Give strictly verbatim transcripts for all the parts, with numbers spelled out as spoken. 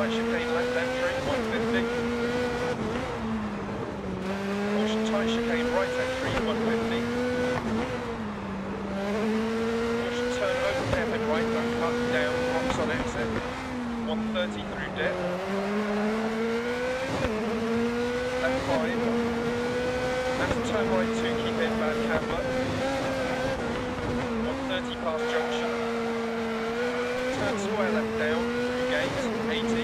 tight chicane left entry, one fifty. Caution tight chicane right entry, one fifty. Caution turn open hairpin right, don't cut, down, rocks on exit, one thirty through dip. Left five. Left turn right two, keep in bad camber. one thirty past junction. Turn square left down, through gate, eighty.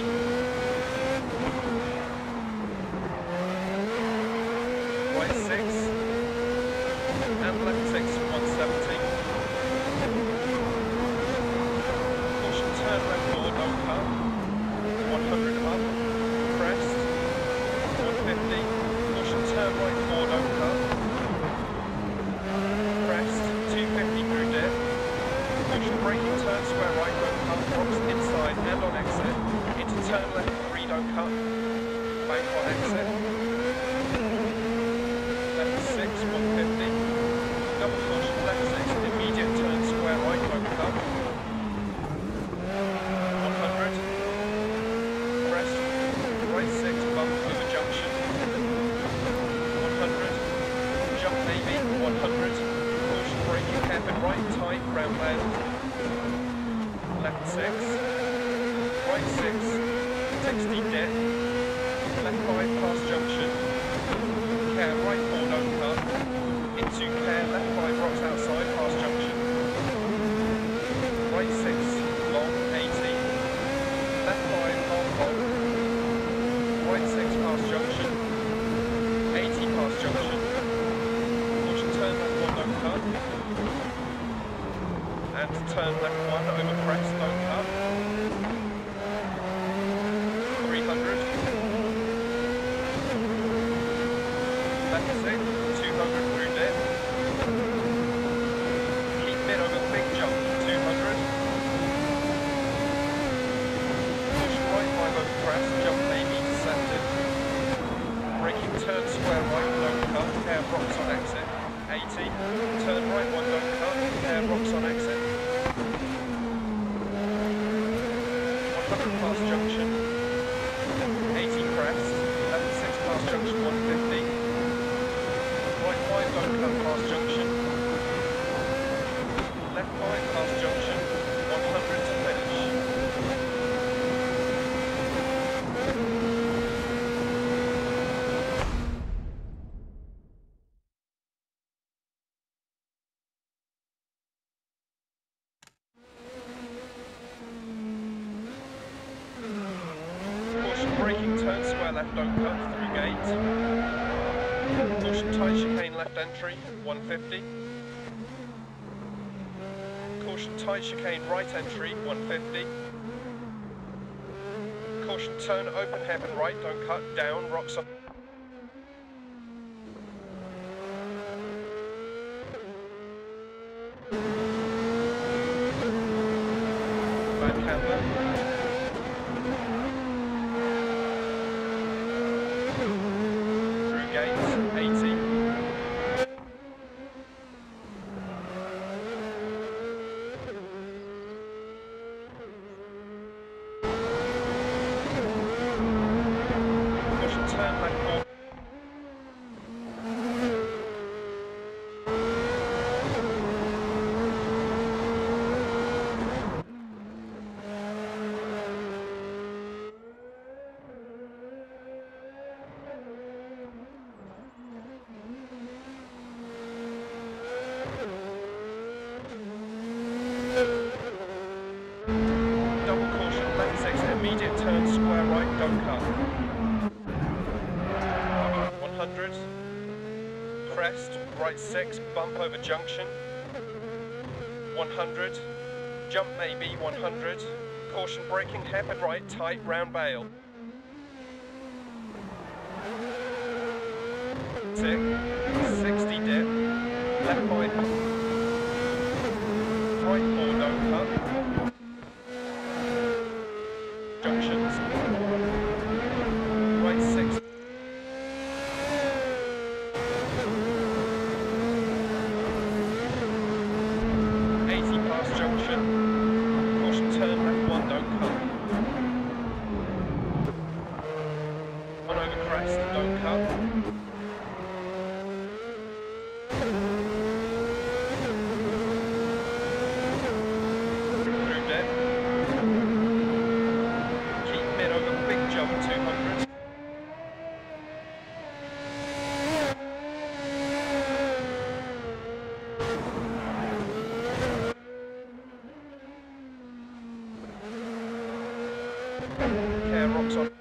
Right six. And left six, one seventy. Caution turn left four, don't cut. one hundred up, crest, one fifty. Caution turn right four, don't cut. Crest, two fifty through dip. Caution braking, turn square right, don't cut, rocks inside and on exit. Into turn left three, don't cut. Bank on exit. Left six, one fifty. Double caution, left six, immediate turn square right, don't cut. one hundred. Crest, right six, bump over junction. one hundred. Jump maybe, one hundred. Caution braking, hairpin right, tight, round bend. Left six. Right six. sixty dip. Left five past junction. Care right four, don't cut. Into care, left five rocks outside past junction. Right six, long, eighty. Left five, half long. Right six past junction. eighty past junction. Caution turn left one, don't cut. And turn left one over crest, don't cut. three hundred. Left six, two hundred through dip. Keep mid over big jump, two hundred. Push right five over crest, jump maybe descended. Braking turn square right, don't cut, air rocks on exit, eighty. Turn right one, don't cut, air rocks on exit. one hundred past junction. eighty crest, left six past junction, one fifty. Right five, don't cut past junction. Left five past junction, one hundred to finish. Caution braking, turn square left, don't cut, through gate. Caution tight chicane left entry, one fifty. Caution tight chicane right entry, one fifty. Caution turn open hairpin right, don't cut, down, rocks up. Bad camber. Through gates, eighty. Caution turn left four. Double caution, left six, immediate turn, square right, don't cut. one hundred. Crest, right six, bump over junction. one hundred. Jump maybe, one hundred. Caution braking, hairpin right, tight, round bail. Six, sixty dip, left five. Right four, don't cut. Junctions. Right six. eighty past junction. Caution turn left one, don't cut. rest, don't cut. Through dead. Keep mid over big jump, two hundred. Care rocks on.